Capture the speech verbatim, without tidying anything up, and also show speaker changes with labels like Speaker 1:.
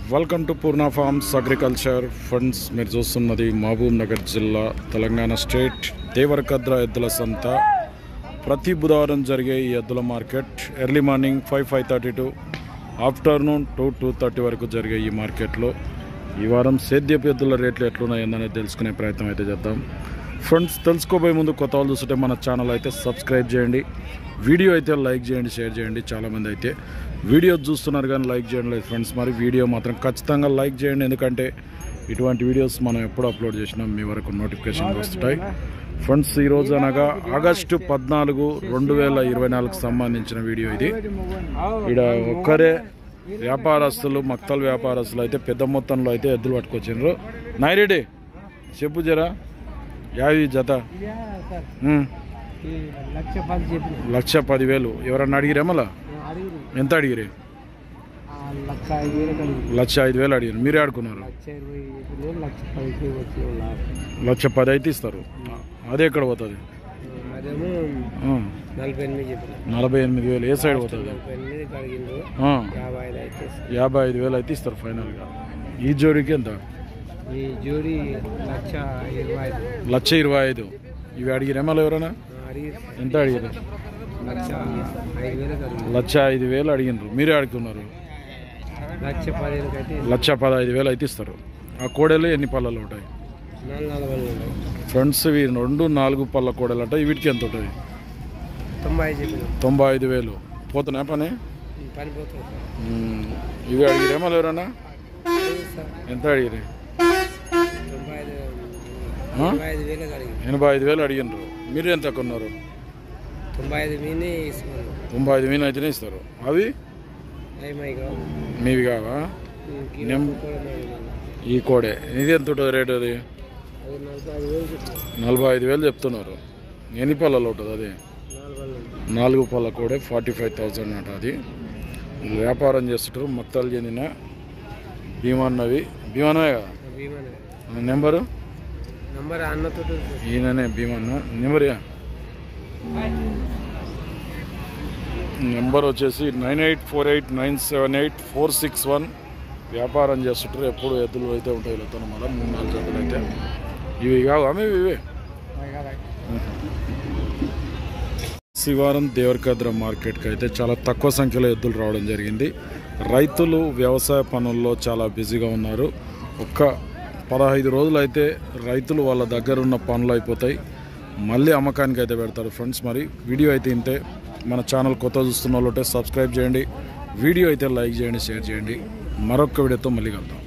Speaker 1: Welcome to Purna farms agriculture funds. మీరు చూస్తున్నది మహబూబ్ నగర్ జిల్లా తెలంగాణ స్టేట్ దేవరకద్ర ఎద్దుల సంత. ప్రతి బుధవారం జరిగే ఈ ఎద్దుల market early morning five five thirty to afternoon two two thirty వరకు జరిగే ఈ మార్కెట్లో ఈ వారం సేద్యపు ఎద్దుల రేట్లు ఎట్లున్నాయని తెలుసుకునే ప్రయత్నం అయితే చేద్దాం. ఫ్రెండ్స్, తెలుసుకోబోయే ముందు కొత్త వాళ్ళు చూస్తుంటే మన ఛానల్ అయితే సబ్స్క్రైబ్ చేయండి, వీడియో అయితే లైక్ చేయండి, షేర్ చేయండి. చాలామంది అయితే వీడియో చూస్తున్నారు కానీ లైక్ చేయండి లేదు ఫ్రెండ్స్. మరి వీడియో మాత్రం ఖచ్చితంగా లైక్ చేయండి, ఎందుకంటే ఇటువంటి వీడియోస్ మనం ఎప్పుడు అప్లోడ్ చేసినా మీ వరకు నోటిఫికేషన్ వస్తుంటాయి. ఫ్రెండ్స్, ఈరోజు అనగా ఆగస్టు పద్నాలుగు రెండు వేల ఇరవై నాలుగుకి సంబంధించిన వీడియో ఇది. ఇక్కడ ఒక్కరే వ్యాపారస్తులు, మక్తల్ వ్యాపారస్తులు అయితే పెద్ద మొత్తంలో అయితే ఎద్దులు పట్టుకొచ్చిండ్రు. నాయిరెడ్డి చెప్పు జరా, యావి జత లక్ష పదివేలు. ఎవరన్నా అడిగిరే? మళ్ళా ఎంత అడిగిరే? లక్ష ఐదు వేలు అడిగారు. మీరే ఆడుకున్నారు. లక్ష పది అయితే ఇస్తారు. అదే ఎక్కడ పోతుంది? నలభై ఎనిమిది వేలు. ఏ సైడ్ పోతుంది? యాభై ఐదు వేలు అయితే ఇస్తారు ఫైనల్గా. ఈ జోడీకి ఎంత? లక్ష ఇరవై ఐదు. ఇవి అడిగిరే మళ్ళీ ఎవరైనా? ఎంత అడిగారు? లక్ష ఐదు వేలు అడిగినారు. మీరే అడుగుతున్నారు. లక్ష పదహైదు వేలు అయితే ఇస్తారు. ఆ కోడలు ఎన్ని పళ్ళలు ఉంటాయి? ఫ్రెండ్స్, ఇవి రెండు నాలుగు పళ్ళ కోడలు అంట. వీటికి ఎంత ఉంటుంది? తొంభై ఐదు వేలు. పోతున్నా పని? ఇవి అడిగిరే మళ్ళీ ఎవరైనా? ఎంత అడిగిరే? ఎనభై ఐదు వేలు అడిగినారు. మీరు ఎంత కొన్నారు? తొంభై ఐదు తొంభై ఐదు మీన అయితేనే ఇస్తారు. అవి మీవి కావా? ఈ కోడే ఇది ఎంత ఉంటుంది రేటు? అది నలభై ఐదు వేలు చెప్తున్నారు. ఎన్ని పళ్ళలో ఉంటుంది? అది నాలుగు పళ్ళ కోడే. ఫార్టీ ఫైవ్ థౌజండ్ అంట. అది వ్యాపారం చేస్తుంటారు. మొత్తాలు చెందిన భీమన్నవి. భీమన్నవే కదా నెంబరు? ఈయననే భీమన్న నెంబర్. నెంబర్ వచ్చేసి nine eight four eight nine seven eight four six one. వ్యాపారం చేస్తుంటారు. ఎప్పుడు ఎద్దులు అయితే ఉంటాయి వెళ్తాను. మళ్ళీ మూడు నాలుగు జతలు అయితే ఇవి కావు. ఆమె ఇవే. శివారం దేవరకద్ర మార్కెట్కి అయితే చాలా తక్కువ సంఖ్యలో ఎద్దులు రావడం జరిగింది. రైతులు వ్యవసాయ పనుల్లో చాలా బిజీగా ఉన్నారు. ఒక్క పదహైదు రోజులు అయితే రైతులు వాళ్ళ దగ్గర ఉన్న పనులు అయిపోతాయి, మళ్ళీ అమ్మకానికి అయితే పెడతారు. ఫ్రెండ్స్, మరి వీడియో అయితే ఇంతే. మన ఛానల్ కొత్త చూస్తున్న వాళ్ళు సబ్స్క్రైబ్ చేయండి, వీడియో అయితే లైక్ చేయండి, షేర్ చేయండి. మరొక వీడియోతో మళ్ళీ కలుద్దాం.